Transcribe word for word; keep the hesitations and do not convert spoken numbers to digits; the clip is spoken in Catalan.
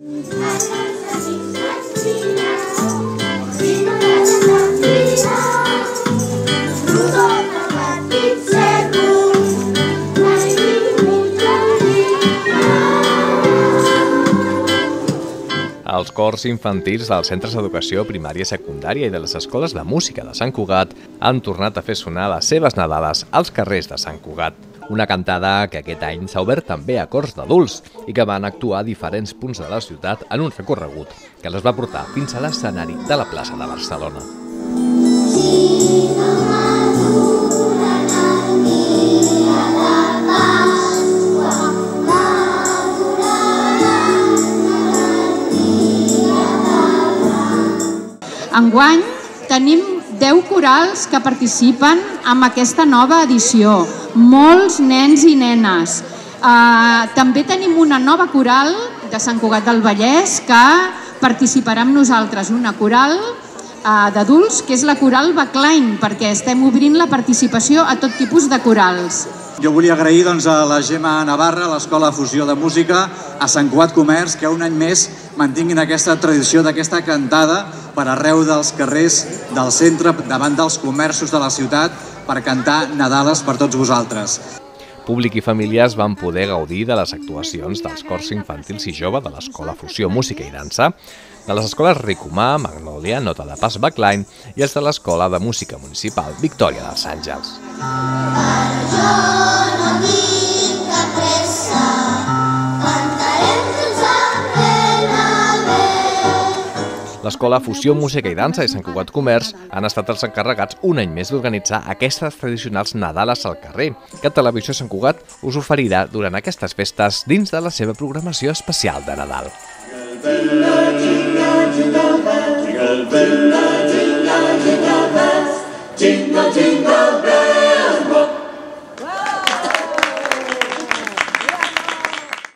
Els cors infantils dels centres d'educació primària i secundària i de les escoles de música de Sant Cugat han tornat a fer sonar les seves nadales als carrers de Sant Cugat. Una cantada que aquest any s'ha obert també a cors d'adults i que van actuar a diferents punts de la ciutat en un recorregut que les va portar fins a l'escenari de la plaça de Barcelona. Enguany tenim deu corals que participen en aquesta nova edició, molts nens i nenes. Uh, també tenim una nova coral de Sant Cugat del Vallès que participarà amb nosaltres, una coral uh, d'adults, que és la coral Backline, perquè estem obrint la participació a tot tipus de corals. Jo volia agrair doncs, a la Gemma Navarra, a l'Escola Fusió de Música, a Sant Cugat Comerç, que un any més mantinguin aquesta tradició d'aquesta cantada per arreu dels carrers del centre, davant dels comerços de la ciutat, per cantar Nadales per tots vosaltres. Públic i famílies van poder gaudir de les actuacions dels cors infantils i jove de l'Escola Fusió Música i Dansa, de les escoles Ricomà, Magnòlia, Nota de Pas Backline i els de l'Escola de Música Municipal Victòria dels Àngels. L'Escola Fusió Música i Dansa i Sant Cugat Comerç han estat els encarregats un any més d'organitzar aquestes tradicionals Nadales al carrer, que Televisió Sant Cugat us oferirà durant aquestes festes dins de la seva programació especial de Nadal. Jingle, jingle, jingle, jingle, jingle bells, jingle, jingle.